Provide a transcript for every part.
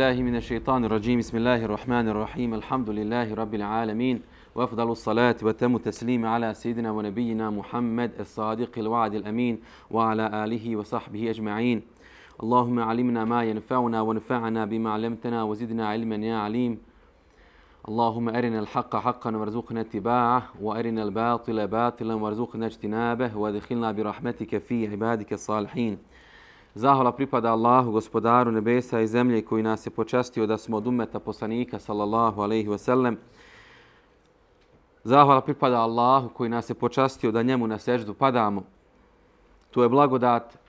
billahi minesh-shaytanir rajim. Bismillahir-rahmanir-rahim. Alhamdulillahi rabbil alamin. Wa afdalus salati wa tamu taslimi ala sayyidina wa nabiyyina Muhammad as-sadiqil wa'dil amin wa ala alihi wa sahbihi ajma'in. Allahumma 'allimna ma yanfa'una wa anfa'na bima 'allamtana wa zidna 'ilman ya 'alim. اللهم أرنا الحق حقا وارزقنا اتباعه وأرنا الباطل باطلا وارزقنا اجتنابه وادخلنا برحمتك في عبادك الصالحين. Zahvala pripada Allahu, gospodaru nebesa i zemlje, koji nas je počastio da smo od ummeta poslanika sallallahu alejhi ve sellem. Zahvala pripada Allahu koji nas je počastio da njemu na seždu padamo. To je blagodat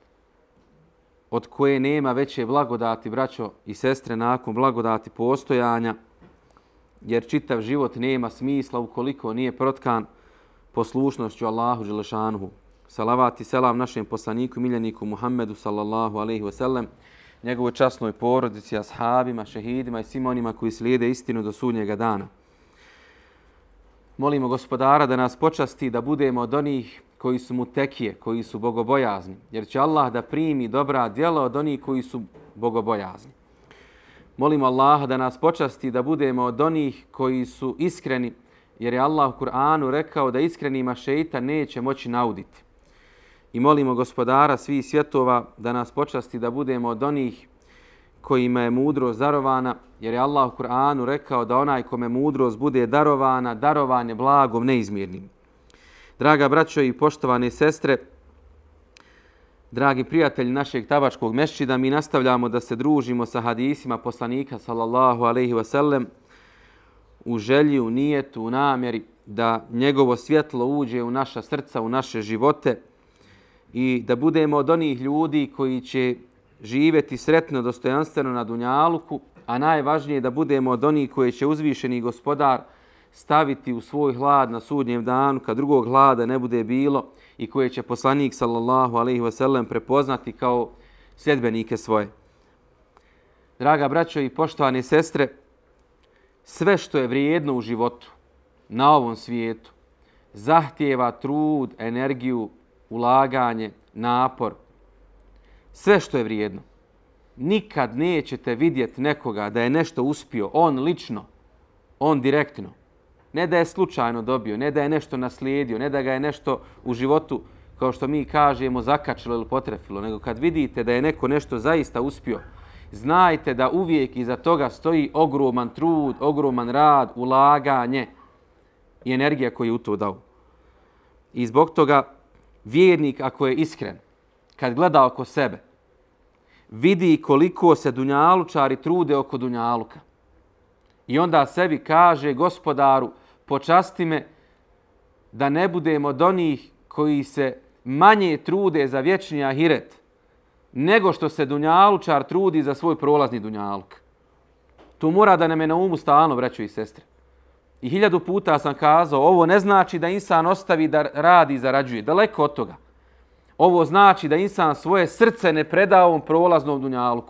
od koje nema veće blagodati, braćo i sestre, nakon blagodati postojanja, jer čitav život nema smisla ukoliko nije protkan poslušnošću Allahu dželešanuhu. Salavat i selam našem poslaniku, miljeniku Muhammedu sallallahu alejhi ve sellem, njegovoj časnoj porodici, ashabima, šehidima i svim onima koji slijede istinu do sudnjega dana. Molimo gospodara da nas počasti da budemo od onih koji su mutekije, koji su bogobojazni, jer će Allah da primi dobra djela od onih koji su bogobojazni. Molimo Allaha da nas počasti da budemo od onih koji su iskreni, jer je Allah u Kur'anu rekao da iskrenima šeitan neće moći nauditi. I molimo gospodara svih svjetova da nas počasti da budemo od onih kojima je mudrost darovana, jer je Allah u Kur'anu rekao da onaj kome mudrost bude darovana, darovan je blagom neizmjernim. Draga braćo i poštovane sestre, dragi prijatelji našeg Tabačkog mesdžida, mi nastavljamo da se družimo sa hadisima poslanika sallallahu alejhi ve sellem u želji, u nijetu, u namjeri da njegovo svjetlo uđe u naša srca, u naše živote i da budemo od onih ljudi koji će živjeti sretno, dostojanstveno na dunjaluku, a najvažnije da budemo od onih koji će uzvišeni gospodar staviti u svoj hlad na sudnjem danu kad drugog hlada ne bude bilo i koje će poslanik sallallahu alejhi ve sellem prepoznati kao sljedbenike svoje. Draga braćo i poštovane sestre, sve što je vrijedno u životu na ovom svijetu zahtijeva trud, energiju, ulaganje, napor. Sve što je vrijedno. Nikad nećete vidjeti nekoga da je nešto uspio, on lično, on direktno. Ne da je slučajno dobio, ne da je nešto naslijedio, ne da ga je nešto u životu, kao što mi kažemo, zakačilo ili potrefilo, nego kad vidite da je neko nešto zaista uspio, znajte da uvijek iza toga stoji ogroman trud, ogroman rad, ulaganje i energija koju je u to dao. I zbog toga vjernik, ako je iskren, kad gleda oko sebe, vidi koliko se dunjalučari trude oko dunjaluka. I onda sebi kaže, gospodaru, počasti me da ne budemo od onih koji se manje trude za vječni ahiret nego što se dunjalučar trudi za svoj prolazni dunjaluk. To mora da nam je na umu stalno, braćo i sestre. I 1000 puta sam kazao, ovo ne znači da insan ostavi da radi i zarađuje. Daleko od toga. Ovo znači da insan svoje srce ne preda ovom prolaznom dunjaluku.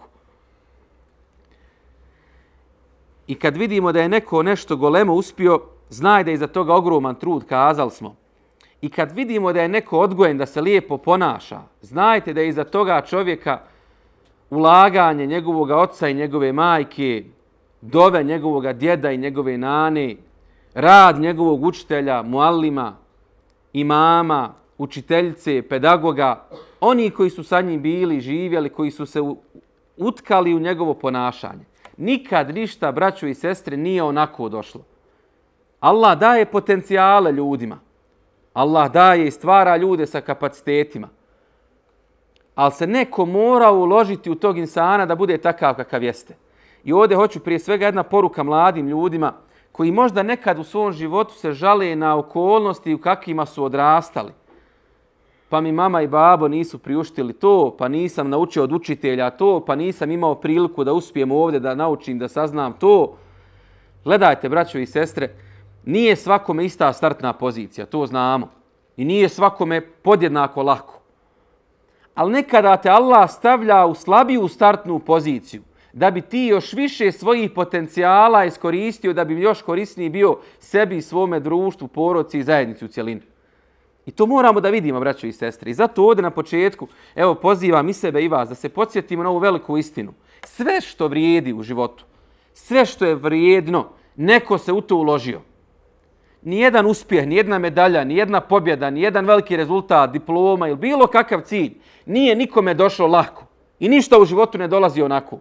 I kad vidimo da je neko nešto golemo uspio, znaj da je iza toga ogroman trud, kazali smo. I kad vidimo da je neko odgojen da se lijepo ponaša, znajte da je iza toga čovjeka ulaganje njegovog oca i njegove majke, dove njegovog djeda i njegove nane, rad njegovog učitelja, muallima, imama, učiteljice, pedagoga, oni koji su sa njim bili, živjeli, koji su se utkali u njegovo ponašanje. Nikad ništa, braćo i sestre, nije onako došlo. Allah daje potencijale ljudima. Allah daje i stvara ljude sa kapacitetima. Ali se neko mora uložiti u tog insana da bude takav kakav jeste. I ovdje hoću prije svega jedna poruka mladim ljudima koji možda nekad u svom životu se žale na okolnosti u kakvima su odrastali. Pa mi mama i babo nisu priuštili to, pa nisam naučio od učitelja to, pa nisam imao priliku da uspijem ovdje da naučim, da saznam to. Gledajte, braćo i sestre, nije svakome ista startna pozicija, to znamo. I nije svakome podjednako lako. Ali nekada te Allah stavlja u slabiju startnu poziciju, da bi ti još više svojih potencijala iskoristio, da bi još korisniji bio sebi i svome društvu, porodici i zajednici u cjelini. I to moramo da vidimo, braćo i sestre. I zato ovdje na početku, evo, pozivam i sebe i vas da se podsjetimo na ovu veliku istinu. Sve što vrijedi u životu, sve što je vrijedno, neko se u to uložio. Nijedan uspjeh, nijedna medalja, nijedna pobjeda, nijedan veliki rezultat, diploma ili bilo kakav cilj nije nikome došao lako. I ništa u životu ne dolazi onako.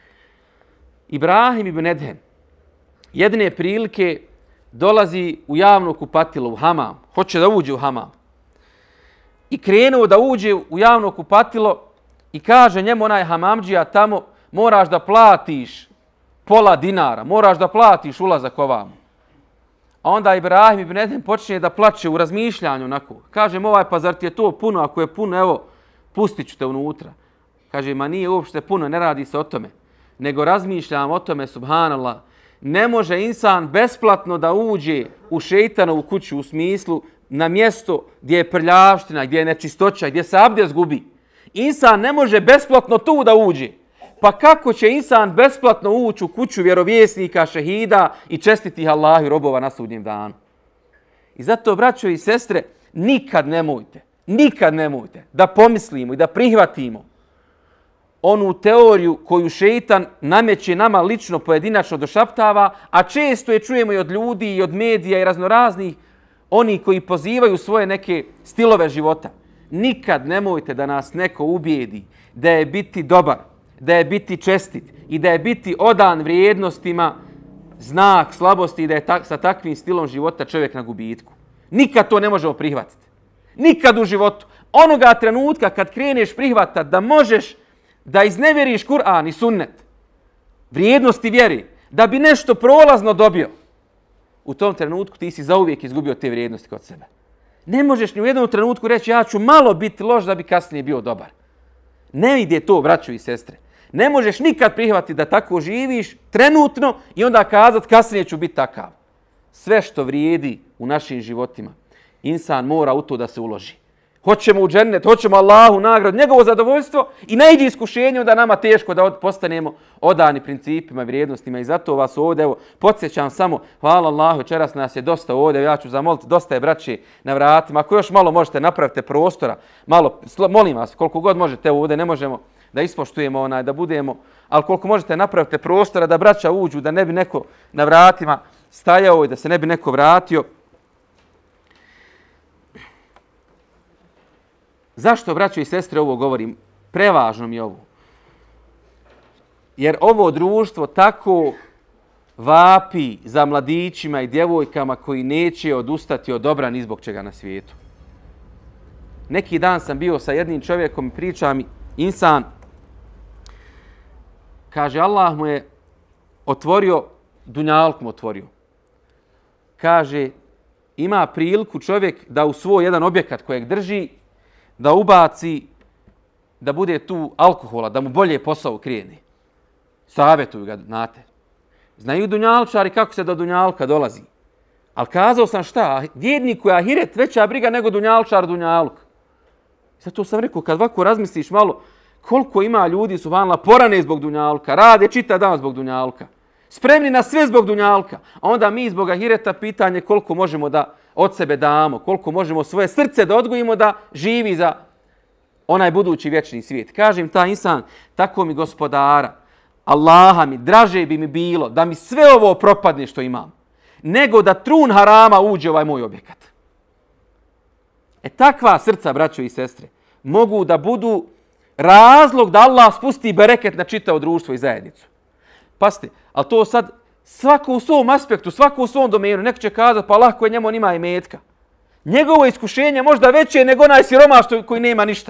Ibrahim ibn Edhem jedne prilike dolazi u javno kupatilo, u hamam. Hoće da uđe u hamam. I krenuo da uđe u javno kupatilo i kaže njemu onaj hamamdžija tamo, moraš da platiš pola dinara, moraš da platiš ulazak ovamo. A onda Ibrahim ibn Edhem počne da plače u razmišljanju onako. Kaže mu pa zar ti je to puno? Ako je puno, evo, pustit ću te unutra. Kaže, ma nije uopšte puno, ne radi se o tome. Nego razmišljam o tome, subhanallah. Ne može insan besplatno da uđe u šeitanovu kuću u smislu na mjesto gdje je prljavština, gdje je nečistoća, gdje se abdest gubi. Insan ne može besplatno tu da uđe. Pa kako će insan besplatno ući u kuću vjerovjesnika, šehida i čestitih Allahu i robova na sudnjem danu? I zato, braćo i sestre, nikad nemojte da pomislimo i da prihvatimo onu teoriju koju šeitan nameće nama lično, pojedinačno došaptava, a često je čujemo i od ljudi i od medija i raznoraznih, oni koji pozivaju svoje neke stilove života. Nikad nemojte da nas neko ubijedi da je biti dobar, da je biti čestit i da je biti odan vrijednostima znak slabosti i da je sa takvim stilom života čovjek na gubitku. Nikad to ne možemo prihvatiti. Nikad u životu. Onoga trenutka kad kreneš prihvatati da možeš da iznevjeriš Kur'an i sunnet, vrijednosti vjeri, da bi nešto prolazno dobio, u tom trenutku ti si zauvijek izgubio te vrijednosti kod sebe. Ne možeš ni u jednom trenutku reći ja ću malo biti loš da bi kasnije bio dobar. Ne ide to, braćo i sestre. Ne možeš nikad prihvatiti da tako živiš trenutno i onda kazati kasnije ću biti takav. Sve što vrijedi u našim životima, insan mora u to da se uloži. Hoćemo u džennet, hoćemo Allahu nagradu, njegovo zadovoljstvo i naiđe iskušenje da nama teško da postanemo odani principima, vrijednostima. I zato vas ovdje, evo, podsjećam samo, hvala Allahu, večeras nas je dosta ovdje, ja ću zamoliti, dosta je braće na vratima. Ako još malo možete, napravite prostora, malo, molim vas, koliko god možete, evo ovdje ne možemo da ispoštujemo da budemo, ali koliko možete napravite prostora da braća uđu, da ne bi neko na vratima stajao i da se ne bi neko vratio. Zašto, braćo i sestre, ovo govorim? Prevažno mi je ovo. Jer ovo društvo tako vapi za mladićima i djevojkama koji neće odustati od dobra ni zbog čega na svijetu. Neki dan sam bio sa jednim čovjekom i priča mi, insan, kaže, Allah mu je otvorio, dunjalku mu otvorio. Kaže, ima priliku čovjek da u svoj jedan objekat kojeg drži, da ubaci, da bude tu alkohola, da mu bolje posao krene. Savjetuju ga, znate. Znaju dunjalčari kako se do dunjalka dolazi. Ali kazao sam šta, vjerniku je ahiret veća briga nego dunjalčar dunjaluk. Zato sam rekao, kad ovako razmisliš malo, koliko ima ljudi su vanla porane zbog dunjalka, rade čita dan zbog dunjalka. Spremni na sve zbog dunjalka. A onda mi zbog ahireta pitanje koliko možemo da od sebe damo, koliko možemo svoje srce da odgojimo da živi za onaj budući vječni svijet. Kažem ta insan, tako mi gospodara, Allaha mi, draže bi mi bilo da mi sve ovo propadne što imam, nego da trun harama uđe u ovaj moj objekat. Takva srca, braćo i sestre, mogu da budu razlog da Allah spusti bereket na čitavo društvo i zajednicu. Pazite, ali to sad svako u svom aspektu, svako u svom domenu, neko će kazati, pa lako je njemu, on ima imetka. Njegovo iskušenje možda veće nego onaj siromaš koji nema ništa.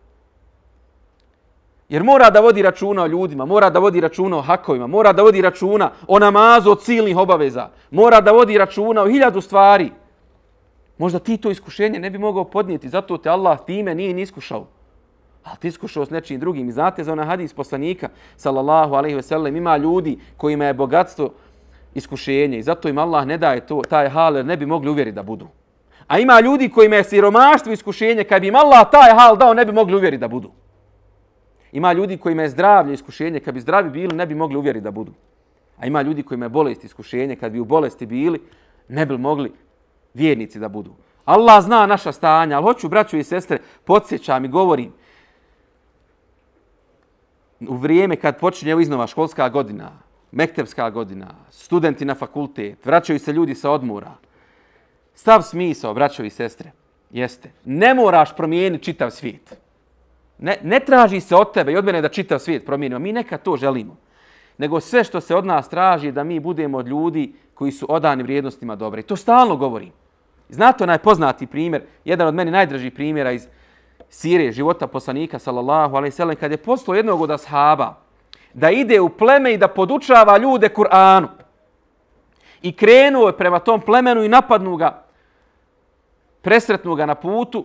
Jer mora da vodi računa o ljudima, mora da vodi računa o hakovima, mora da vodi računa o namazu, od silnih obaveza, mora da vodi računa o 1000 stvari. Možda ti to iskušenje ne bi mogao podnijeti, zato te Allah time nije ni iskušao. Ali ti iskušao s nečim drugim. I znate za onaj hadis poslanika, sallallahu alejhi ve sellem, ima ljudi kojima je bogatstvo iskušenje i zato im Allah ne daje taj hal jer ne bi mogli uvjeriti da budu. A ima ljudi kojima je siromaštvo iskušenje, kad bi im Allah taj hal dao ne bi mogli uvjeriti da budu. Ima ljudi kojima je zdravlje iskušenje, kad bi zdravi bili ne bi mogli uvjeriti da budu. A ima ljudi kojima je bolest iskušenje, kad bi u bolesti bili ne bi mogli vjernici da budu. Allah zna naša stanja, ali hoću, braćo i sestre, podsjećam i govorim. u vrijeme kad počinje iznova školska godina, mektepska godina, studenti na fakultet, vraćaju se ljudi sa odmora. Stav smisao, braćo i sestre, jeste, ne moraš promijeniti čitav svijet. Ne traži se od tebe i od mene da čitav svijet promijenimo. Mi nekad to želimo. Nego sve što se od nas traži je da mi budemo od ljudi koji su odani vrijednostima dobre. I to stalno govorim. Znate onaj poznati primjer, jedan od meni najdražih primjera iz sire života poslanika sallallahu alejhi ve sellem, kad je poslao jednog od ashaba da ide u pleme i da podučava ljude Kur'anu. I krenuo je prema tom plemenu i napadnu ga, presretnu ga na putu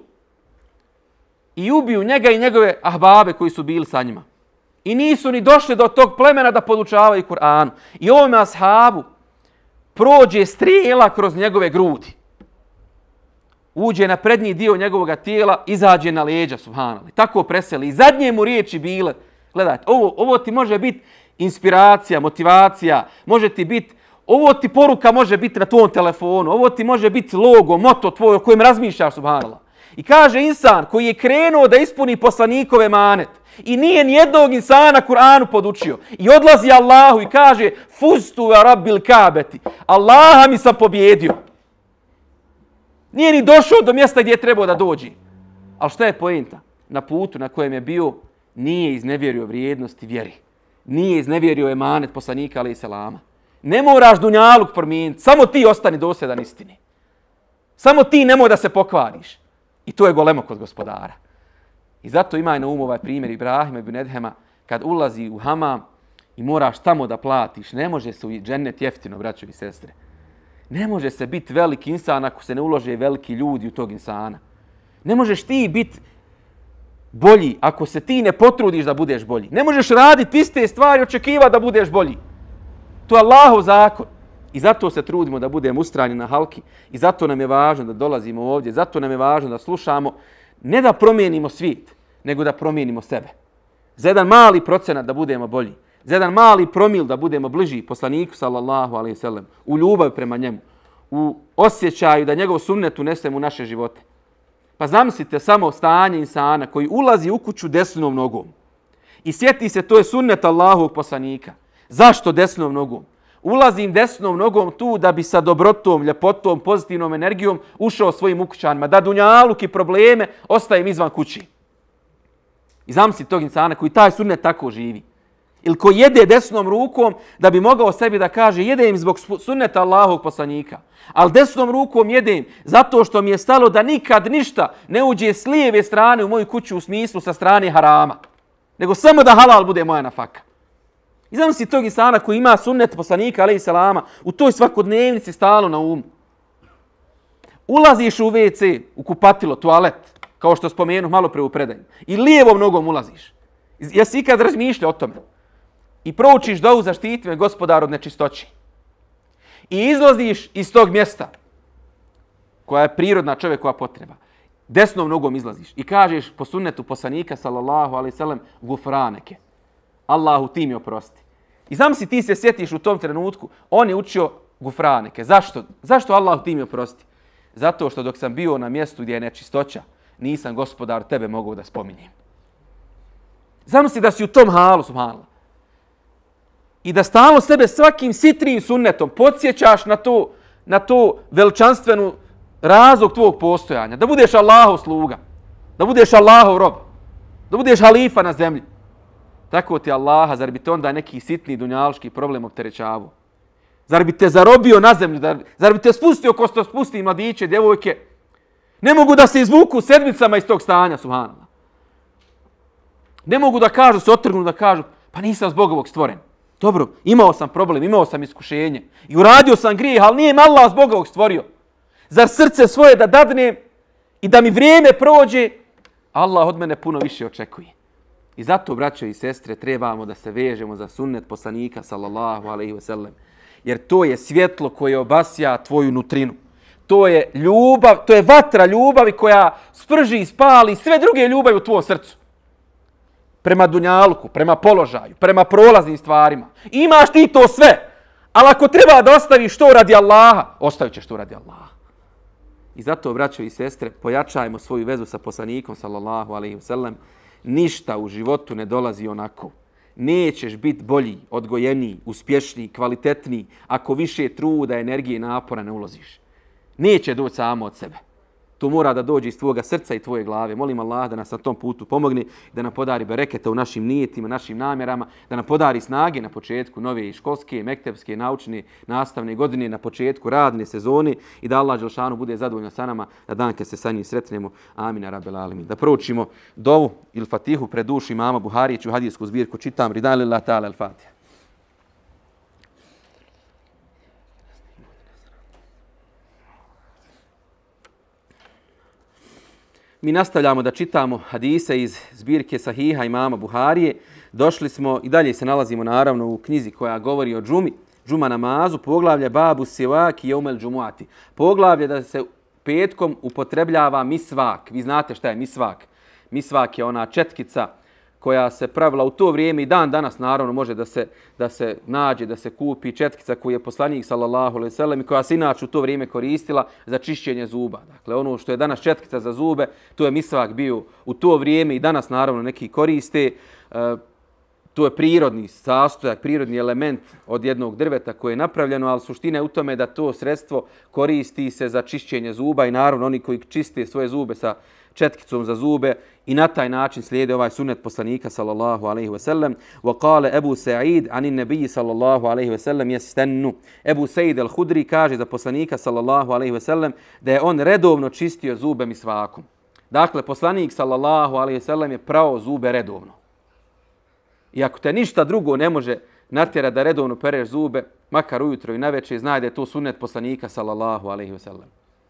i ubiju njega i njegove ahbabe koji su bili sa njima. I nisu ni došli do tog plemena da podučavaju Kur'anu. I ovome ashabu prođe strijela kroz njegove grudi. Uđe na prednji dio njegovog tijela, izađe na leđa, subhanallah. Tako preseli. I zadnje mu riječi bile, gledajte, ovo ti može biti inspiracija, motivacija, može ti biti, ovo ti poruka može biti na tvom telefonu, ovo ti može biti logo, moto tvoj o kojem razmišljaš, subhanallah. I kaže insan koji je krenuo da ispuni poslanikove manet i nije nijednog insana Kur'anu podučio i odlazi Allahu i kaže fustu wa rabbil kabeti, Allaha mi sam pobjedio. Nije ni došao do mjesta gdje je trebao da dođe. Ali šta je poenta? Na putu na kojem je bio nije iznevjerio vrijednosti vjeri. Nije iznevjerio emanet poslanika alejhi selama. Ne moraš dunjaluk promijeniti. Samo ti ostani dosljedan istini. Samo ti nemoj da se pokvariš. I to je golemo kod gospodara. I zato imaj na umu ovaj primjer Ibrahima ibn Edhema kad ulazi u hamam i moraš tamo da platiš. Ne može se u džennet jeftino, braćo i sestre. Ne može se biti veliki insan ako se ne ulože veliki ljudi u tog insana. Ne možeš ti biti bolji ako se ti ne potrudiš da budeš bolji. Ne možeš raditi iste stvari i očekivati da budeš bolji. To je Allahov zakon. I zato se trudimo da budemo ustrajni na halki. I zato nam je važno da dolazimo ovdje. Zato nam je važno da slušamo. Ne da promijenimo svijet, nego da promijenimo sebe. Za jedan mali procenat da budemo bolji. Za jedan mali promil da budemo bliži poslaniku sallallahu alejhi ve sellem, u ljubavi prema njemu, u osjećaju da njegov sunnet unesemo u naše živote. Pa zamislite samo stanje insana koji ulazi u kuću desnom nogom i sjeti se to je sunnet Allahovog poslanika. Zašto desnom nogom? Ulazim desnom nogom tu da bi sa dobrotom, ljepotom, pozitivnom energijom ušao svojim ukućanima, da dunjaluk i probleme ostavim izvan kući. I zamislite tog insana koji taj sunnet tako živi. Ili ko jede desnom rukom da bi mogao sebi da kaže jedem zbog sunneta Allahovog poslanika. Ali desnom rukom jedem zato što mi je stalo da nikad ništa ne uđe s lijeve strane u moju kuću u smislu sa strane harama. Nego samo da halal bude moja nafaka. I zamisli tog insana koji ima sunnet poslanika alejhi selama u toj svakodnevnici stalno na umu. Ulaziš u WC, u kupatilo, toalet, kao što spomenu malo pre u predanju. I lijevom nogom ulaziš. Jesi ikad razmišljao o tome? I proučiš dovu zaštiti me gospodar od nečistoći. I izlaziš iz tog mjesta koja je prirodna čovjekova potreba. Desnom nogom izlaziš i kažeš po sunnetu poslanika sallallahu alejhi ve sellem gufraneke. Allahu ti mi oprosti. I zamisli ti se sjetiš u tom trenutku, on je učio gufraneke. Zašto? Zašto Allahu ti mi oprosti? Zato što dok sam bio na mjestu gdje je nečistoća, nisam gospodar tebe mogao da spominjem. Zamisli da si u tom halu, subhanallah. I da stalno sebe svakim sitrim sunnetom podsjećaš na to veličanstvenu razlog tvog postojanja. Da budeš Allahov sluga. Da budeš Allahov rob. Da budeš halifa na zemlji. Tako ti Allaha, zar bi te onda neki sitni dunjalški problem opterećavao? Zar bi te zarobio na zemlju? Zar bi te spustio ko što spusti mladiće, djevojke? Ne mogu da se izvuku sedmicama iz tog stanja, subhanallah. Ne mogu da kažu, se otrgnu da kažu, pa nisam zbog ovog stvoren. Dobro, imao sam problem, imao sam iskušenje. I uradio sam grijeh, ali nije me Allah zbog ovog stvorio. Zar srce svoje da dadnem i da mi vrijeme prođe, Allah od mene puno više očekuje. I zato, braćo i sestre, trebamo da se vežemo za sunnet poslanika sallallahu alejhi ve sellem. Jer to je svjetlo koje obasja tvoju nutrinu. To je ljubav, to je vatra ljubavi koja sprži i spali sve druge ljubavi u tvojom srcu. Prema dunjaluku, prema položaju, prema prolaznim stvarima. Imaš ti to sve, ali ako treba da ostaviš to radi Allaha, ostavit ćeš to radi Allaha. I zato, braćo i sestre, pojačajmo svoju vezu sa poslanikom sallallahu alejhi ve sellem. Ništa u životu ne dolazi onako. nećeš biti bolji, odgojeniji, uspješniji, kvalitetniji ako više truda, energije i napora ne uložiš. Neće doći samo od sebe. To mora da dođe iz tvoga srca i tvoje glave. Molim Allah da nas na tom putu pomogne, da nam podari bereketa u našim nijetima, našim namjerama, da nam podari snage na početku nove školske, mektepske, naučne, nastavne godine, na početku radne sezone i da Allah dželešanu bude zadovoljan sa nama na dan kad se sa njim sretnemo. Amin, rabbel alemin. Da proučimo dovu ili fatihu pred dušu imama Buharića u hadijsku zbirku. Čitam Ridan lillahi ta'ala al-Fatiha. Mi nastavljamo da čitamo hadise iz zbirke Sahiha imama Buharije. Došli smo i dalje se nalazimo naravno u knjizi koja govori o džuma namazu, poglavlje babu sivaki jeumel džumuati. Poglavlje da se petkom upotrebljava misvak. Vi znate šta je misvak. Misvak je ona četkica koja se pravila u to vrijeme i dan danas naravno može da se nađe, da se kupi četkica koju je poslanik sallallahu alejhi ve sellem i koja se inače u to vrijeme koristila za čišćenje zuba. Dakle, ono što je danas četkica za zube, to je misvak bio u to vrijeme i danas naravno neki koriste. To je prirodni sastojak, prirodni element od jednog drveta koje je napravljeno, ali suština je u tome da to sredstvo koristi se za čišćenje zuba i naravno oni koji čiste svoje zube sa četkicom za zube i na taj način slijede ovaj sunnet poslanika sallallahu alejhi ve sellem. Wa qala Abu Sa'id anin nabiy sallallahu alejhi ve sellem yastannu. Abu Sa'id al-Hudri kaže za poslanika sallallahu alejhi ve sellem da je on redovno čistio zube misvakom. Dakle, poslanik sallallahu alejhi ve sellem je prao zube redovno. I ako te ništa drugo ne može natjerati da redovno pereš zube, makar ujutro i navečer, znaj da je to sunnet poslanika sallallahu alejhi ve sellem.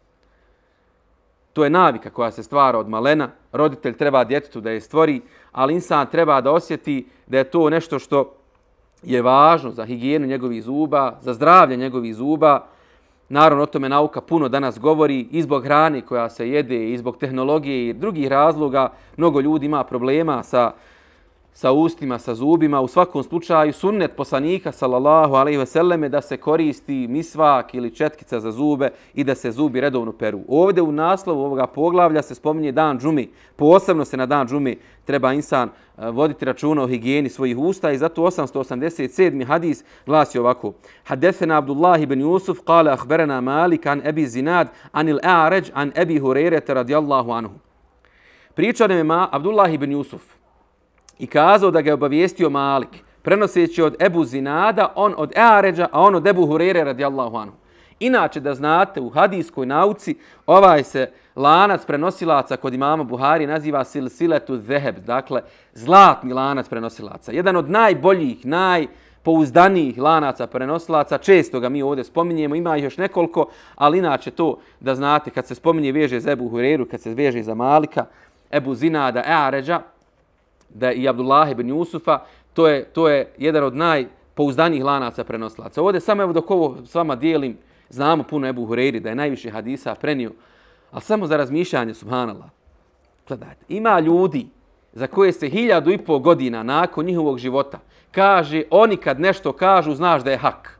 To je navika koja se stvara od malena. Roditelj treba djetetu da je stvori, ali insan treba da osjeti da je to nešto što je važno za higijenu njegovih zuba, za zdravlje njegovih zuba. Naravno, o tome nauka puno danas govori i zbog hrane koja se jede, i zbog tehnologije i drugih razloga. Mnogo ljudi ima problema sa ustima, sa zubima. U svakom slučaju, sunnet poslanika sallallahu alejhi ve selleme da se koristi misvak ili četkica za zube i da se zubi redovno peru. Ovdje u naslovu ovoga poglavlja se spominje dan džumi. Posebno se na dan džumi treba insan voditi računa o higijeni svojih usta i zato 887. hadis glasi ovako. Hadesena Abdullah ibn Yusuf kale ahberena Malik an Ebi Zinad anil A'ređ an Ebi Hurerete radijallahu anhu. Pričao nam je Abdullah ibn Yusuf i kazao da ga je obavijestio Malik, prenoseći od Ebu Zinada, on od Eaređa, a on od Ebu Hurere radijallahu anhu. Inače, da znate, u hadijskoj nauci ovaj se lanac prenosilaca kod imama Buhari naziva silsiletu zeheb, dakle zlatni lanac prenosilaca. Jedan od najboljih, najpouzdanijih lanaca prenosilaca, često ga mi ovdje spominjemo, ima ih još nekoliko, ali inače to da znate, kad se spominje veže za Ebu Hureru, kad se veže za Malika, Ebu Zinada, Eaređa, da i Abdullah ibn Jusufa, to je jedan od najpouzdanijih lanaca prenosilaca. Ovdje samo evo dok ovo s vama dijelim, znamo puno Ebu Hureyri da je najviše hadisa prenio, ali samo za razmišljanje, subhanallah. Gledajte, ima ljudi za koje se 1500 godina nakon njihovog života kaže, oni kad nešto kažu, znaš da je hak.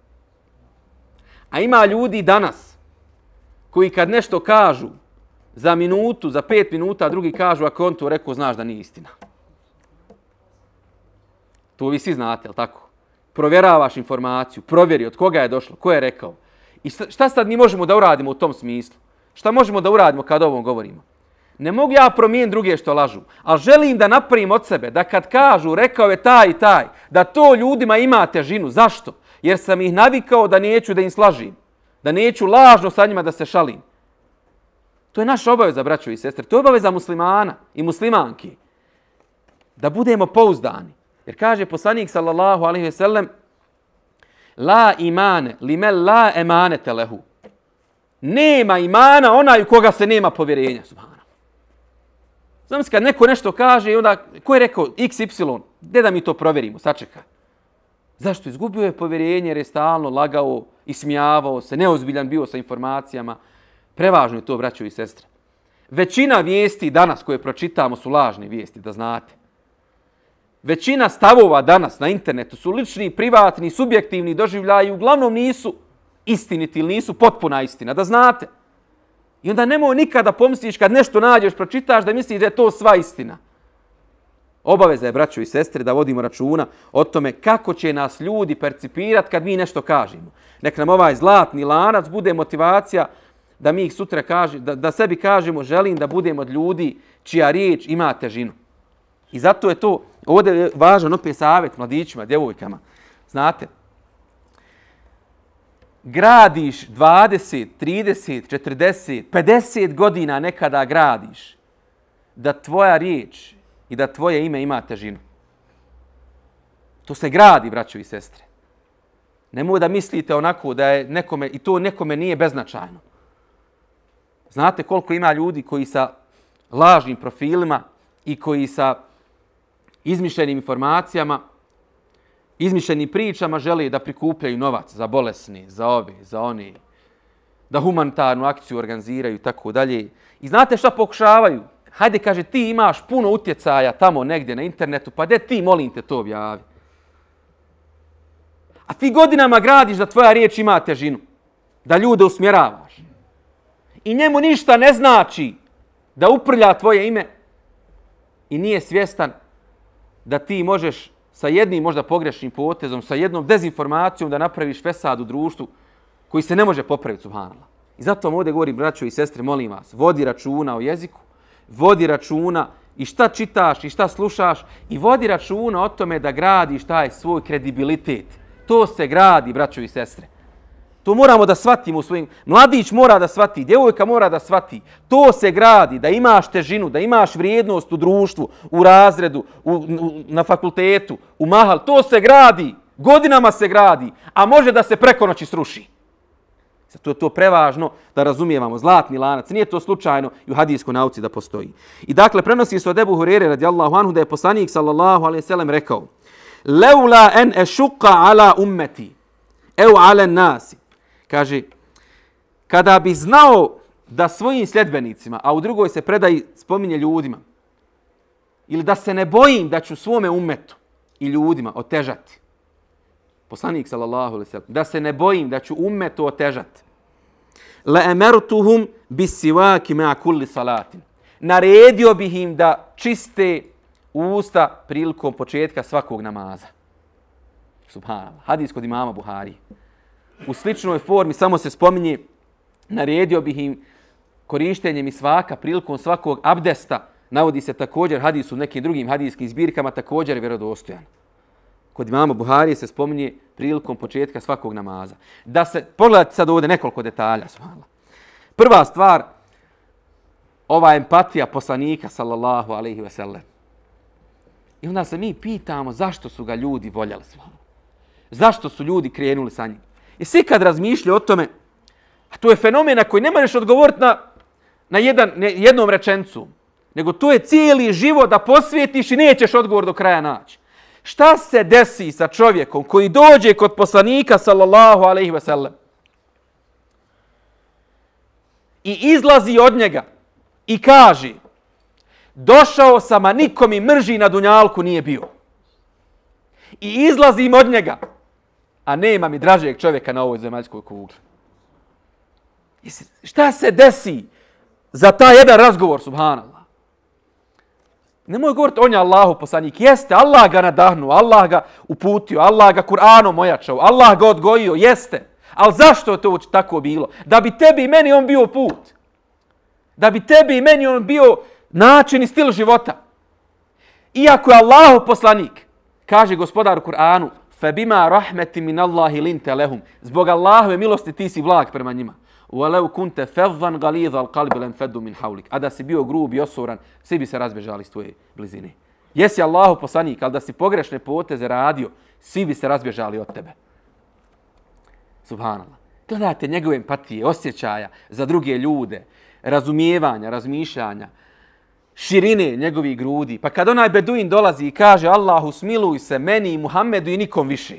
A ima ljudi danas koji kad nešto kažu za minutu, za 5 minuta, drugi kažu, ako on to rekao, znaš da nije istina. To vi svi znate, jel tako? Provjeravaš informaciju, provjeri od koga je došlo, ko je rekao. I šta sad mi možemo da uradimo u tom smislu? Šta možemo da uradimo kad o ovom govorimo? Ne mogu ja promijeniti druge što lažu, ali želim da napravim od sebe, da kad kažu, rekao je taj i taj, da to ljudima ima težinu. Zašto? Jer sam ih navikao da neću da im slažim, da neću lažno sa njima da se šalim. To je naša obaveza, braćo i sestre. To je obaveza muslimana i muslimanki. Da budemo pouzdani. Jer kaže poslanik sallallahu alejhi ve sellem: La imane limen la emanete lehu. Nema imana onaj u koga se nema povjerenja. Subhanallah. Znam se kad neko nešto kaže i onda, ko je rekao XY, gdje da mi to provjerimo, sačekaj. Zašto? Izgubio je povjerenje jer je stalno lagao, ismijavao se, neozbiljan bio sa informacijama. Prevažno je to, braćo i sestre. Većina vijesti danas koje pročitamo su lažne vijesti, da znate. Većina stavova danas na internetu su lični, privatni, subjektivni doživljaji, uglavnom nisu istiniti ili nisu potpuna istina, da znate. I onda nemoj nikada pomisliš kad nešto nađeš, pročitaš da misliš da je to sva istina. Obaveza je, braćo i sestre, da vodimo računa o tome kako će nas ljudi percipirati kad mi nešto kažemo. Nek nam ovaj zlatni lanac bude motivacija da mi ih sutra da sebi kažemo želim da budemo od ljudi čija riječ ima težinu. I zato je to ovdje važan opet savjet mladićima, djevojkama. Znate, gradiš 20, 30, 40, 50 godina nekada gradiš da tvoja riječ i da tvoje ime ima težinu. To se gradi, braćo i sestre. Nemoj da mislite onako da je nekome, i to nekome nije beznačajno. Znate koliko ima ljudi koji sa lažnim profilima i koji sa izmišljenim informacijama, izmišljenim pričama žele da prikupljaju novac za bolesni, za ovi, za oni, da humanitarnu akciju organiziraju i tako dalje. I znate šta pokušavaju? Hajde, kaže, ti imaš puno utjecaja tamo negdje na internetu, pa de ti, molim te, to objavi. A ti godinama gradiš da tvoja riječ ima težinu, da ljude usmjeravaš. I njemu ništa ne znači da uprlja tvoje ime i nije svjestan da ti možeš sa jednim možda pogrešnim potezom, sa jednom dezinformacijom da napraviš fesad u društvu koji se ne može popraviti, subhanallah. I zato vam ovdje govorim, braćo i sestre, molim vas, vodi računa o jeziku, vodi računa i šta čitaš i šta slušaš i vodi računa o tome da gradiš taj svoj kredibilitet. To se gradi, braćo i sestre. To moramo da shvatimo u svojim... Mladić mora da shvati, djevojka mora da shvati. To se gradi, da imaš težinu, da imaš vrijednost u društvu, u razredu, na fakultetu, u mahal. To se gradi, godinama se gradi, a može da se preko noći sruši. Zato je to prevažno da razumijevamo. Zlatni lanac, nije to slučajno i u hadijskoj nauci da postoji. I dakle, prenosi se od Ebu Hurere radijallahu anhu da je poslanik sallallahu alejhi ve sellem rekao: "Laula an ashqa ala ummati aw ala nasi." Kaže, kada bi znao da svojim sljedbenicima, a u drugoj se predaji spominje ljudima, ili da se ne bojim da ću svome ummetu i ljudima otežati. Poslanik sallallahu alejhi ve sellem, da se ne bojim da ću ummetu otežati. La amartuhum bis-siwaki ma'a kulli salatin. Naredio bih im da čiste usta prilikom početka svakog namaza. Subhanallah. Hadis kod imama Buhari. U sličnoj formi samo se spominje, naredio bih im korištenje misvaka prilikom svakog abdesta. Navodi se također hadis u nekim drugim hadijskim zbirkama, također je vjerodostojan. Kod imama Buhari se spominje prilikom početka svakog namaza. Da se, pogledajte sad ovdje nekoliko detalja. Prva stvar, ova empatija poslanika, sallallahu alejhi ve sellem. I onda se mi pitamo zašto su ga ljudi voljeli. Zašto su ljudi krenuli sa njim. Jesi kad razmišljaju o tome, a to je fenomen na koji ne možeš odgovoriti na jednom rečencu, nego to je cijeli život da posvijetiš i nećeš odgovor do kraja naći. Šta se desi sa čovjekom koji dođe kod poslanika sallallahu alejhi ve sellem i izlazi od njega i kaže: došao sam, a niko mi mrži na dunjalku nije bio. I izlazim od njega, a nema mi dražeg čovjeka na ovoj zemaljskoj kugli. Šta se desi za taj jedan razgovor, subhanallah? Nemoj govoriti on je Allahu poslanik. Jeste, Allah ga nadahnuo, Allah ga uputio, Allah ga Kur'anom ojačao, Allah ga odgojio, jeste. Ali zašto je to tako bilo? Da bi tebi i meni on bio put. Da bi tebi i meni on bio način i stil života. Iako je Allahu poslanik, kaže gospodar u Kur'anu: "Fabima rahmetin min Allahi linta lahum." Zbog Allahove milosti ti si blag prema njima. "Walau kunta faddan ghalidha al-qalbi lam faddu min hawlik." A da si bio grub i osoran, svi bi se razbježali iz tvoje blizine. Jesi Allahu poslanik, al da si pogrešne poteze radio, svi bi se razbježali od tebe. Subhanallah. Gledajte njegove empatije, osjećaja za druge ljude, razumijevanja, razmišljanja, širine njegovih grudi. Pa kad onaj beduin dolazi i kaže: "Allahu smiluj se meni i Muhammedu i nikom više."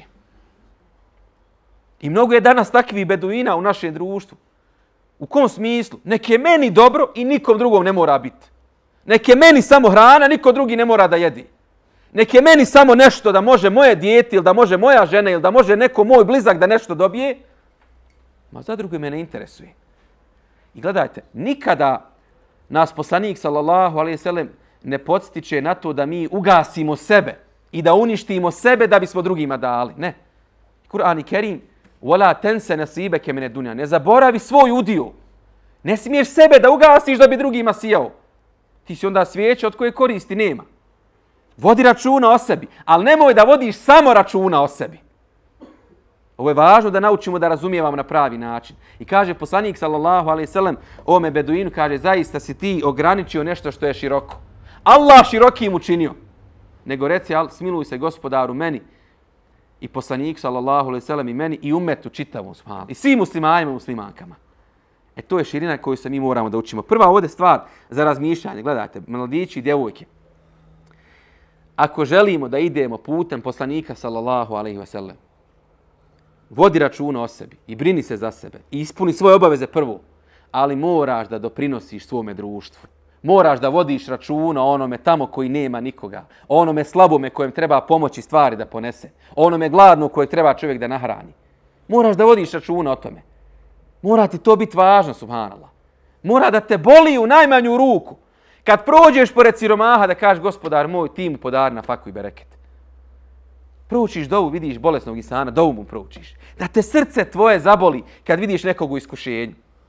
I mnogo je danas takvih beduina u našem društvu. U kom smislu? Nek je meni dobro i nikom drugom ne mora biti. Nek je meni samo hrana, niko drugi ne mora da jedi. Nek je meni samo nešto da može moje dijete ili da može moja žena ili da može neko moj blizak da nešto dobije. Ma za druge me ne interesuje. I gledajte, nikada nas poslanik sallallahu alejhi ve sellem ne podstiče na to da mi ugasimo sebe i da uništimo sebe da bismo drugima dali. Ne. Kur'an i Kerim, وَلَا تَنْسَ نَسِيبَكَ مِنَ الدُّنْيَا. Ne zaboravi svoj udio. Ne smiješ sebe da ugasiš da bi drugima sijao. Ti si onda svijeća od koje koristi nema. Vodi računa o sebi, ali nemoj da vodiš samo računa o sebi. Ovo je važno da naučimo da razumijevamo na pravi način. I kaže poslanik sallallahu alejhi ve sellem ome beduinu, kaže zaista si ti ograničio nešto što je široko. Allah širokim učinio. Nego reci smiluj se gospodaru meni i poslanik sallallahu alejhi ve sellem i meni i ummetu čitavom subhanallah. I svim muslimanima i muslimankama. To je širina koju se mi moramo da učimo. Prva ovdje stvar za razmišljanje. Gledajte, mladići i djevojke. Ako želimo da idemo putem poslanika sallallahu alejhi ve sellem, vodi računa o sebi i brini se za sebe i ispuni svoje obaveze prvo, ali moraš da doprinosiš svome društvu. Moraš da vodiš računa o onome tamo koji nema nikoga, o onome slabome kojem treba pomoći stvari da ponese, o onome gladnu kojeg treba čovjek da nahrani. Moraš da vodiš računa o tome. Mora ti to biti važno, subhanallah. Mora da te boli u najmanju ruku. Kad prođeš pored siromaha da kažeš gospodar moj, ti mu podari na faku i bereket. Proučiš dovu, vidiš bolesnog insana, dovu mu proučiš. Da te srce tvoje zaboli kad vidiš nekog u iskušenju.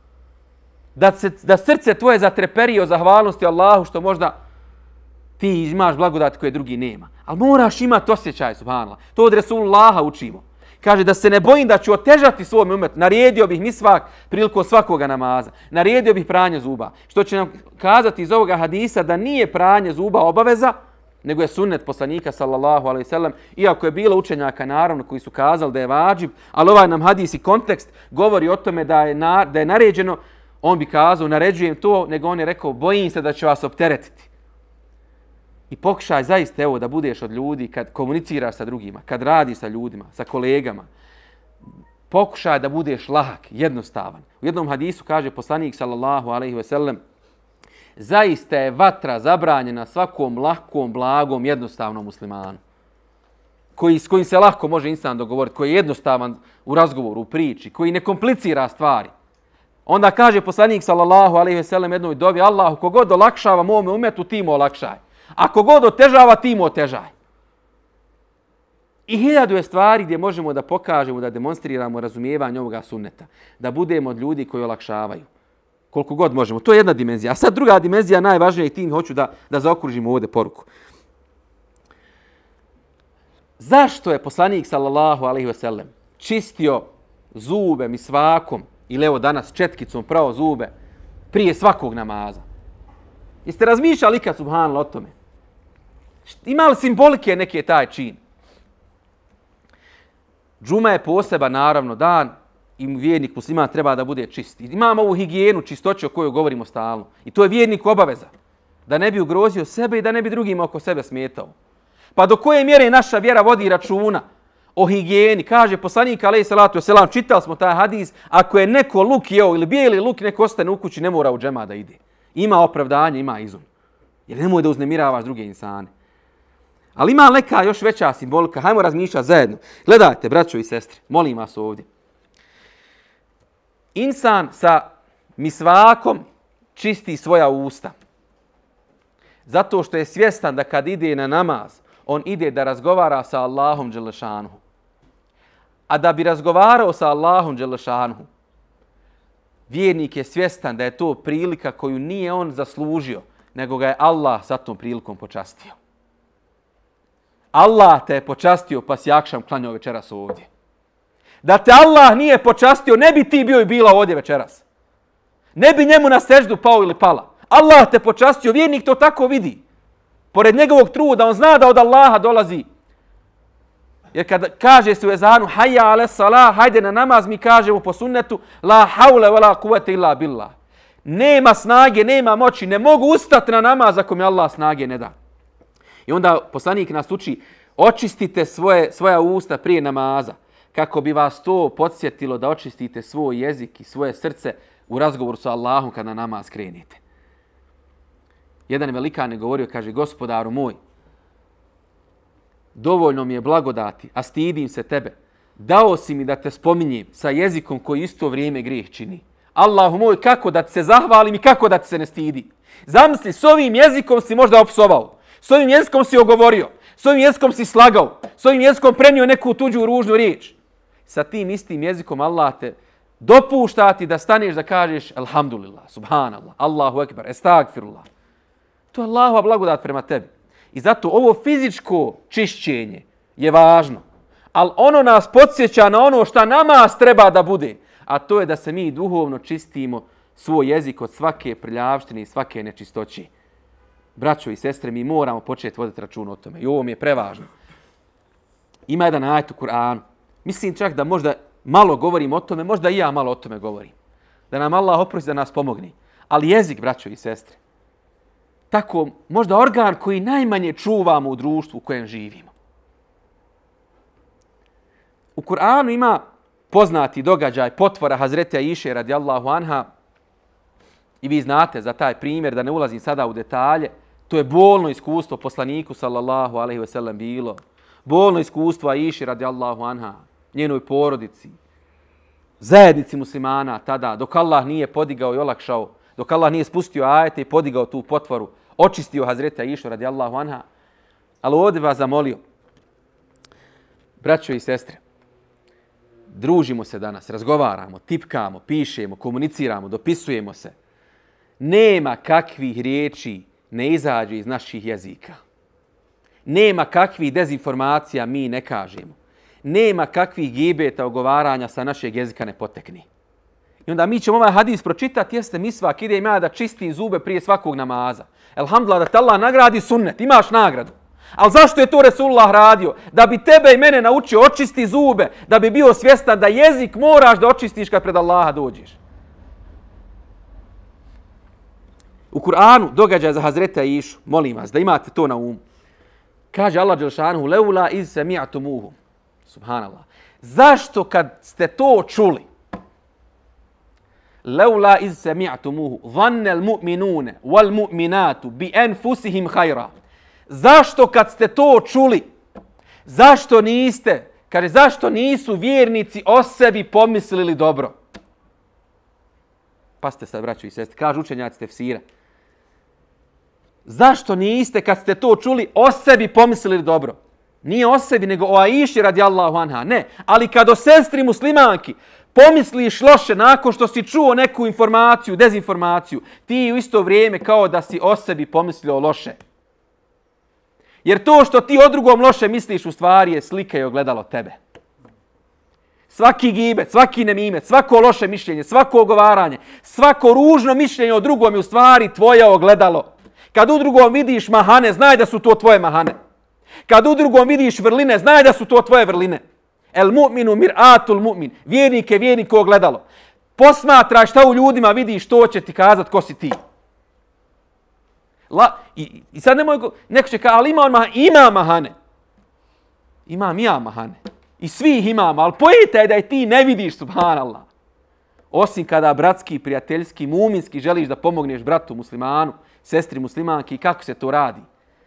Da srce tvoje zatreperi o zahvalnosti Allahu što možda ti imaš blagodati koje drugi nema. Ali moraš imati osjećaj, subhanallah. To od Resulullaha učimo. Kaže da se ne bojim da ću otežati svoj umet. Naredio bih misvak prilikom svakoga namaza. Naredio bih pranje zuba. Što će nam kazati iz ovoga hadisa da nije pranje zuba obaveza, nego je sunnet poslanika sallallahu alejhi ve sellem, iako je bilo učenjaka naravno koji su kazali da je vadžib, ali ovaj nam hadis i kontekst govori o tome da je naređeno, on bi kazao naređujem to, nego on je rekao bojim se da će vas opteretiti. I pokušaj zaista evo da budeš od ljudi kad komuniciraš sa drugima, kad radiš sa ljudima, sa kolegama. Pokušaj da budeš lahak, jednostavan. U jednom hadisu kaže poslanik sallallahu alejhi ve sellem zaista je vatra zabranjena svakom lahkom, blagom, jednostavnom muslimanu. S kojim se lahko može insan dogovoriti, koji je jednostavan u razgovoru, u priči, koji ne komplicira stvari. Onda kaže poslanik sallallahu alejhi ve sellem jednoj dovi Allahu kogod olakšava mome umetu ti mu olakšaj. A kogod otežava ti mu otežaj. I 1000 je stvari gdje možemo da pokažemo, da demonstriramo razumijevanje ovoga sunneta. Da budemo od ljudi koji olakšavaju. Koliko god možemo. To je jedna dimenzija. A sad druga dimenzija, najvažnija i tim hoću da zaokružimo ovdje poruku. Zašto je poslanik sallallahu alejhi ve sellem čistio zube misvakom ili evo danas četkicom prao zube prije svakog namaza? Jeste razmišljali ikad subhanallah o tome? Ima li simbolike neke taj čin? Džuma je poseban naravno dan i vjernik musliman treba da bude čist. Imamo ovu higijenu, čistoću o kojoj govorimo stalno. I to je vjernik obaveza. Da ne bi ugrozio sebe i da ne bi drugima oko sebe smetao. Pa do koje mjere naša vjera vodi računa o higijeni? Kaže poslanik alejhi salatu vesselam, čitali smo taj hadis, ako je neko luk jeo ili bijeli luk, neko ostane u kući, ne mora u džema da ide. Ima opravdanje, ima izum. Jer nemoj da uznemiravaš druge insane. Ali ima neka još veća simbolika. Hajmo razmišljati zajedno. Gledajte, braćo i sestre, molim vas ovdje. Insan sa misvakom čisti svoja usta. Zato što je svjestan da kad ide na namaz, on ide da razgovara sa Allahom dželešanuhu. A da bi razgovarao sa Allahom dželešanuhu, vjernik je svjestan da je to prilika koju nije on zaslužio, nego ga je Allah sa tom prilikom počastio. Allah te je počastio pa si akšam klanjao večeras ovdje. Da te Allah nije počastio, ne bi ti bio i bila ovdje večeras. Ne bi njemu na seždu pao ili pala. Allah te počastio, vjernik to tako vidi. Pored njegovog truda, on zna da od Allaha dolazi. Jer kad kaže se u ezanu, hayya ala salah, hajde na namaz, mi kažemo po sunnetu, la haule wa la kuvvete illa billah. Nema snage, nema moći, ne mogu ustati na namaz ako mi Allah snage ne da. I onda poslanik nas uči, očistite svoja usta prije namaza, kako bi vas to podsjetilo da očistite svoj jezik i svoje srce u razgovoru sa Allahom kada na namaz krenete. Jedan velikan je govorio, kaže, gospodaru moj, dovoljno mi je blagodati, a stidim se tebe. Dao si mi da te spominjem sa jezikom koji isto vrijeme grijeh čini. Allahu moj, kako da ti se zahvalim i kako da ti se ne stidi. Zamisli, s ovim jezikom si možda opsovao, s ovim jezikom si ogovorio, s ovim jezikom si slagao, s ovim jezikom prenio neku tuđu ružnu riječ. Sa tim istim jezikom Allah te dopušta ti da staneš da kažeš alhamdulillah, subhanallah, Allahu ekber, estagfirullah. To je Allahova blagodat prema tebi. I zato ovo fizičko čišćenje je važno. Ali ono nas podsjeća na ono šta namaz treba da bude. A to je da se mi duhovno čistimo svoj jezik od svake prljavštine i svake nečistoće. Braćo i sestre, mi moramo početi voditi račun o tome. I ovo mi je prevažno. Ima jedan ajet u Kur'anu. Mislim čak da možda malo govorim o tome, možda i ja malo o tome govorim. Da nam Allah oprosti, da nas pomogne. Ali jezik, braćo i sestre, tako možda organ koji najmanje čuvamo u društvu u kojem živimo. U Kur'anu ima poznati događaj potvora Hazreti Aiše radijallahu anha i vi znate za taj primjer, da ne ulazim sada u detalje. To je bolno iskustvo poslaniku sallallahu alejhi ve sellem bilo. Bolno iskustvo Aiše radijallahu anha, njenoj porodici, zajednici muslimana tada, dok Allah nije podigao i olakšao, dok Allah nije spustio ajete i podigao tu potvoru, očistio Hazreti Aišu radijallahu anha. Ali ovdje vas zamolio, braćo i sestre, družimo se danas, razgovaramo, tipkamo, pišemo, komuniciramo, dopisujemo se. Nema kakvih riječi ne izađe iz naših jezika. Nema kakvih dezinformacija mi ne kažemo. Nema kakvih gibeta, ogovaranja sa našeg jezika ne potekni. I onda mi ćemo ovaj hadis pročitati, jeste misvak, idem ja da čistim zube prije svakog namaza. Elhamdulillah, da te Allah nagradi sunnet, imaš nagradu. Ali zašto je to Resulullah radio? Da bi tebe i mene naučio očisti zube, da bi bio svjestan da jezik moraš da očistiš kad pred Allaha dođeš. U Kur'anu događaj za Hazreti Aišu, molim vas da imate to na umu. Kaže Allah dželšanuhu, leula iz semi'atumuhu. Subhanallah. Zašto kad ste to čuli? Leula iz semi'atumuhu, vannel mu'minune, wal mu'minatu, bi enfusihim hajra. Zašto kad ste to čuli? Zašto niste? Kaže, zašto nisu vjernici o sebi pomislili dobro? Pa ste sad, braćo i sestre, kažu učenjaci tefsira. Zašto niste, kad ste to čuli, o sebi pomislili dobro? Nije o sebi, nego o Aiši radijallahu anha. Ne, ali kad o sestri muslimanki pomisliš loše nakon što si čuo neku informaciju, dezinformaciju, ti u isto vrijeme kao da si o sebi pomislio loše. Jer to što ti o drugom loše misliš u stvari je slika i ogledalo tebe. Svaki gibet, svaki nemimet, svako loše mišljenje, svako ogovaranje, svako ružno mišljenje o drugom je u stvari tvoje ogledalo. Kad u drugom vidiš mahane, znaj da su to tvoje mahane. Kad u drugom vidiš vrline, znaj da su to tvoje vrline. El mu'minu mir'atul mu'min. Vjernik je vjerniku ogledalo. Posmatraj šta u ljudima vidiš, to će ti kazat ko si ti. I sad neko će ali ima mahane. Imam ja mahane. I svi ih imamo, ali pojeta je da je ti ne vidiš, subhanallah. Osim kada bratski, prijateljski, muminski želiš da pomogneš bratu muslimanu, sestri muslimanki, i kako se to radi?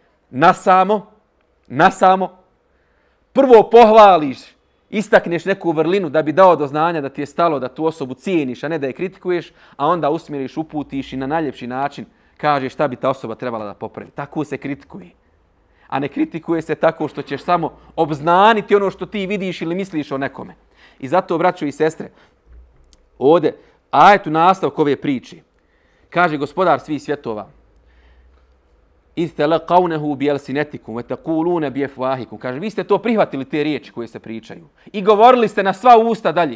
Nasamo, prvo pohvališ, istakneš neku vrlinu da bi dao do znanja da ti je stalo da tu osobu cijeniš, a ne da je kritikuješ, a onda usmjeriš, uputiš i na najljepši način kažeš šta bi ta osoba trebala da popravi. Tako se kritikuje. A ne kritikuje se tako što ćeš samo obznaniti ono što ti vidiš ili misliš o nekome. I zato, braćo i sestre, ovdje, ajet u nastavku ove priče, kaže gospodar svih svjetova, istalaqawnahu bi alsinatikum wa taquluna bi afwahikum. Kaže, vi ste to prihvatili, te riječi koje se pričaju, i govorili ste na sva usta dalje.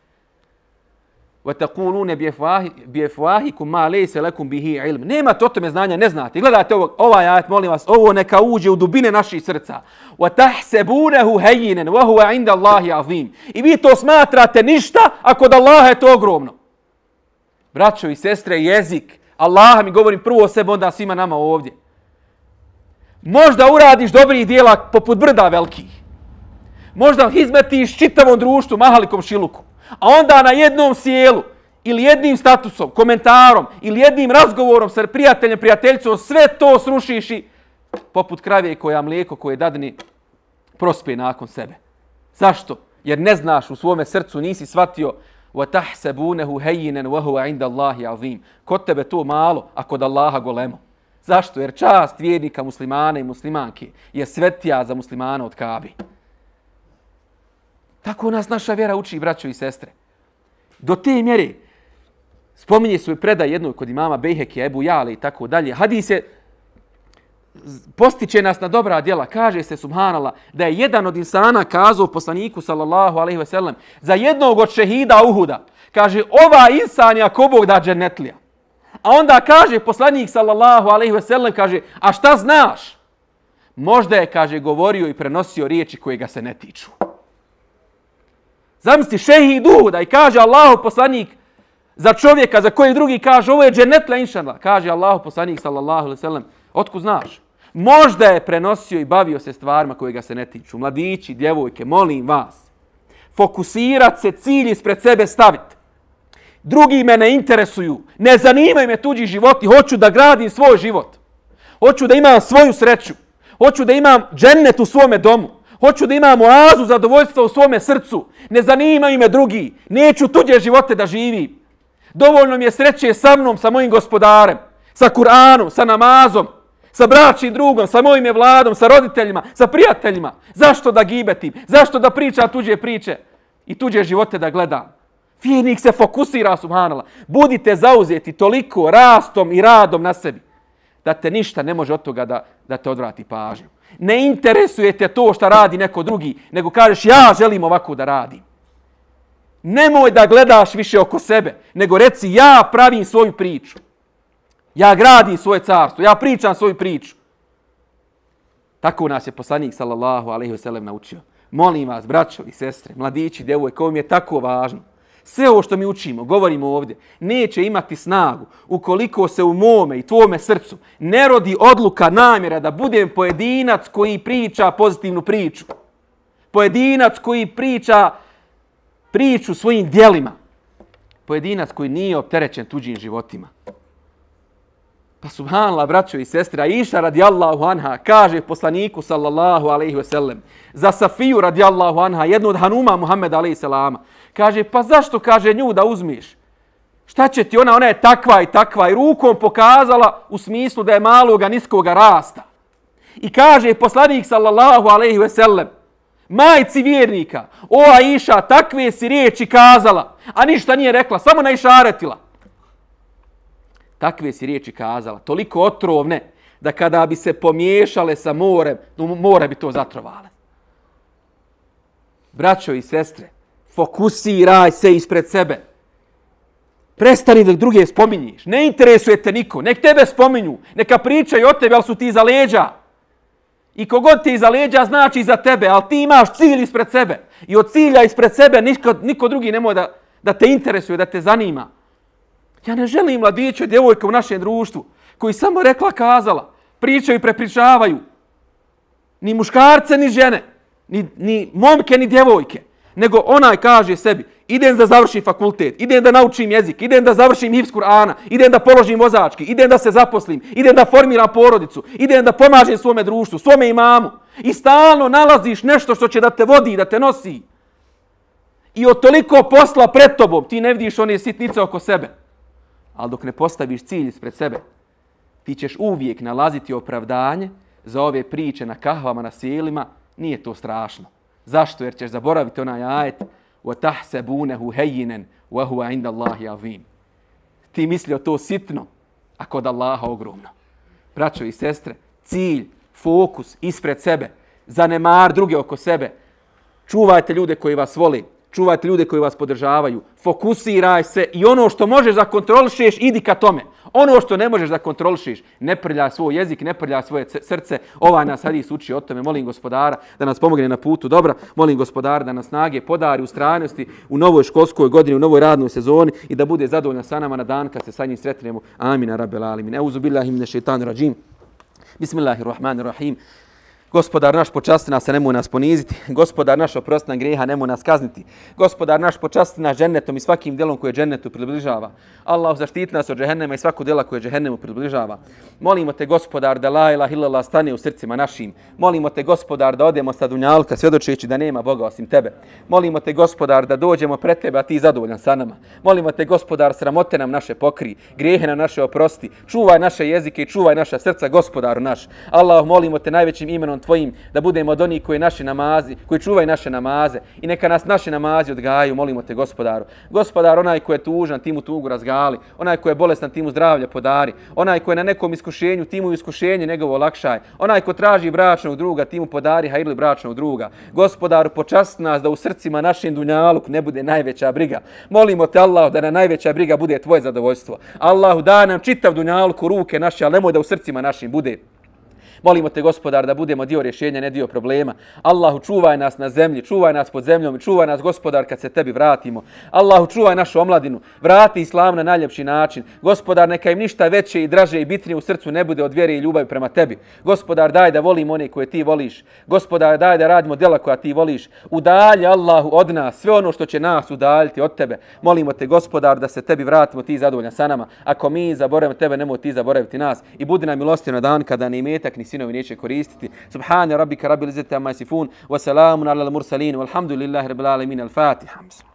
Wa taquluna bi afwahikum ma laysa lakum bihi ilm. Nemate o tome znanja, ne znate. Gledajte ovaj ajet, molim vas, ovo neka uđe u dubine naših srca. Wa tahsabunahu hayyinan wa huwa 'inda Allahi 'azim. I vi to smatrate ništa, a kod Allaha je to ogromno. Braćo i sestre, jezik Allaha, mi govorim prvo o sebi, onda svima nama ovdje. Možda uradiš dobrih dijela poput brda velikih. Možda hizmetiš čitavom društvu, mahalikom šiluku. A onda na jednom sjelu, ili jednim statusom, komentarom, ili jednim razgovorom sa prijateljem, prijateljicom, sve to srušiš i poput krave koja mlijeko koje dadne prospe nakon sebe. Zašto? Jer ne znaš u svome srcu, nisi shvatio وَتَحْسَبُونَهُ هَيِّنًا وَهُوَ عِنْدَ اللَّهِ عَظِيمٌ. Kod tebe to malo, a kod Allaha golemo. Zašto? Jer čast vjernika muslimana i muslimanke je svetija za muslimana od Kabe. Tako nas naša vjera uči, braćo i sestre. Do te mjere spominje se u predaj jednoj kod imama Bejhekija, Ebu Jale i tako dalje. Hadis je postiče nas na dobra djela. Kaže se, subhanallah, da je jedan od insana kazao poslaniku sallallahu alejhi ve sellem za jednog od šehida Uhuda. Kaže, ova insan je ako Bog da džennetlija. A onda kaže poslanik sallallahu alejhi ve sellem, kaže, a šta znaš? Možda je, kaže, govorio i prenosio riječi koje ga se ne tiču. Zamisli šehid Uhuda i kaže Allahu poslanik za čovjeka za koji drugi kaže ovo je džennetlija inšallah. Kaže Allahu poslanik sallallahu alejhi ve sellem, otkud znaš? Možda je prenosio i bavio se stvarima koje ga se ne tiču. Mladići, djevojke, molim vas, fokusirat se, cilj ispred sebe staviti. Drugi me ne interesuju, ne zanimaju me tuđi životi, hoću da gradim svoj život. Hoću da imam svoju sreću, hoću da imam džennet u svome domu, hoću da imam oazu zadovoljstva u svome srcu, ne zanimaju me drugi, neću tuđe živote da živim. Dovoljno mi je sreće sa mnom, sa mojim gospodarem, sa Kur'anom, sa namazom, sa bračnim drugom, sa mojim je vladom, sa roditeljima, sa prijateljima. Zašto da gibetim? Zašto da pričam tuđe priče i tuđe živote da gledam? Vjernik se fokusira, subhanallah. Budite zauzeti toliko rastom i radom na sebi da te ništa ne može od toga da te odvrati pažnju. Ne interesujete to što radi neko drugi, nego kažeš ja želim ovako da radim. Nemoj da gledaš više oko sebe, nego reci ja pravim svoju priču. Ja gradim svoje carstvo, ja pričam svoju priču. Tako nas je poslanik sallallahu alejhi ve sellem naučio. Molim vas, braćo i sestre, mladići, djevojke, ovo mi je tako važno. Sve ovo što mi učimo, govorimo ovdje, neće imati snagu ukoliko se u mome i tvome srcu ne rodi odluka, namjera da budem pojedinac koji priča pozitivnu priču. Pojedinac koji priča priču svojim djelima. Pojedinac koji nije opterećen tuđim životima. Pa subhanallah, braćo i sestre, Aisha radijallahu anha kaže poslaniku sallallahu alejhi ve sellem za Safiju radijallahu anha, jednu od hanuma Muhameda alejhi selama. Kaže, pa zašto, kaže, nju da uzmiš? Šta će ti ona je takva i takva i rukom pokazala u smislu da je maloga, niskoga rasta. I kaže poslanik sallallahu alejhi ve sellem majci vjernika, o Aisha, takve si riječi kazala, a ništa nije rekla, samo naišaretila. Takve si riječi kazala, toliko otrovne, da kada bi se pomiješale sa morem, more bi to zatrovale. Braćo i sestre, fokusiraj se ispred sebe. Prestani da druge spominješ. Ne interesuje te niko. Nek tebe spominju. Neka pričaju o tebi, ali su ti iza leđa. I kogod ti iza leđa znači iza tebe, ali ti imaš cilj ispred sebe. I od cilja ispred sebe niko drugi nemoj da te interesuje, da te zanima. Ja ne želim mladiće, djevojke u našem društvu koji samo rekla kazala, pričaju i prepričavaju. Ni muškarce, ni žene, ni momke, ni djevojke. Nego onaj kaže sebi, idem da završim fakultet, idem da naučim jezik, idem da završim hifz Kur'ana, idem da položim vozački, idem da se zaposlim, idem da formiram porodicu, idem da pomažem svome društvu, svome imamu. I stalno nalaziš nešto što će da te vodi, da te nosi. I od toliko posla pred tobom ti ne vidiš one sitnice oko sebe. Ali dok ne postaviš cilj ispred sebe, ti ćeš uvijek nalaziti opravdanje za ove priče na kahvama, na sjelima. Nije to strašno. Zašto? Jer ćeš zaboraviti onaj ajet وَتَحْسَبُونَهُ هَيِّنًا وَهُوَ عِنْدَ اللَّهِ عَظِيمٌ. Ti mislio to sitno, a kod Allaha ogromno. Braćo i sestre, cilj, fokus ispred sebe, zanemar druge oko sebe. Čuvajte ljude koji vas vole, čuvajte ljude koji vas podržavaju, fokusiraj se i ono što možeš da kontrolišeš, idi ka tome. Ono što ne možeš da kontrolišeš, ne prljaj svoj jezik, ne prljaj svoje srce. Ovaj nas hadis uči o tome. Molim Gospodara da nas pomogne na putu dobra. Molim Gospodara da nas snage podari, ustrajnosti u novoj školskoj godini, u novoj radnoj sezoni i da bude zadovoljan sa nama na dan kad se sa njim sretnemo. Amin, rabbel alemin. Euzu billahi minash shaitanir rajim. Bismillahirrahmanirrahim. Gospodar naš, počasti nas, a nemoj nas poniziti. Gospodar naš, oprosti nam grijeha, nemoj nas kazniti. Gospodar naš, počasti nas džennetom i svakim djelom koje džennetu približava. Allah, zaštiti nas od džehennema i svakog djela koje džehennemu približava. Molimo te, Gospodar, da la ilaha illallah stane u srcima našim. Molimo te, Gospodar, da odemo sa dunjalka svjedočeći da nema Boga osim tebe. Molimo te, Gospodar, da dođemo pred tebe, a ti zadovoljan sa nama. Molimo te, Gospodar, sramote nam naše pokri, grijehe nam naše oprosti. Čuvaj naše jezike i čuvaj naša srca, Gospodaru naš. Allah, molimo te najvećim imenom tvojim da budemo od onih koji čuvaju naše namaze i neka nas naše namazi odgajaju. Molimo te, Gospodaru. Gospodar, onaj ko je tužan, ti mu tugu razgali. Onaj ko je bolestan, ti mu zdravlje podari. Onaj ko je na nekom iskušenju, ti mu iskušenje njegovo olakšaj. Onaj ko traži bračnog druga, ti mu podari hajrli bračnog druga. Gospodaru, počasti nas da u srcima našim dunjaluk ne bude najveća briga. Molimo te, Allah, da na najveća briga bude tvoje zadovoljstvo. Allahu, daj nam čitav dunjaluk u ruke naše, ali nemoj da u srcima našim bude. Molimo te, Gospodar, da budemo dio rješenja, ne dio problema. Allahu, čuvaj nas na zemlji, čuvaj nas pod zemljom i čuvaj nas, Gospodar, kad se tebi vratimo. Allahu, čuvaj našu omladinu, vrati islam na najljepši način. Gospodar, neka im ništa veće i draže i bitnije u srcu ne bude od vjere i ljubavi prema tebi. Gospodar, daj da volimo one koje ti voliš. Gospodar, daj da radimo djela koja ti voliš. Udalji, Allahu, od nas sve ono što će nas udaljiti od tebe. Molimo te, Gospodar, da se tebi vratimo, ti zadovoljan sa nama. Ako mi zaboravimo tebe, nemoj ti zaboraviti nas. I budi nam milostiv na dan kada ni imetak ni sinovi neće koristiti. Subhana rabbika rabbil izzati amma yasifun wa salamun alal mursalin walhamdulillahi rabbil alamin. Al-Fatiha.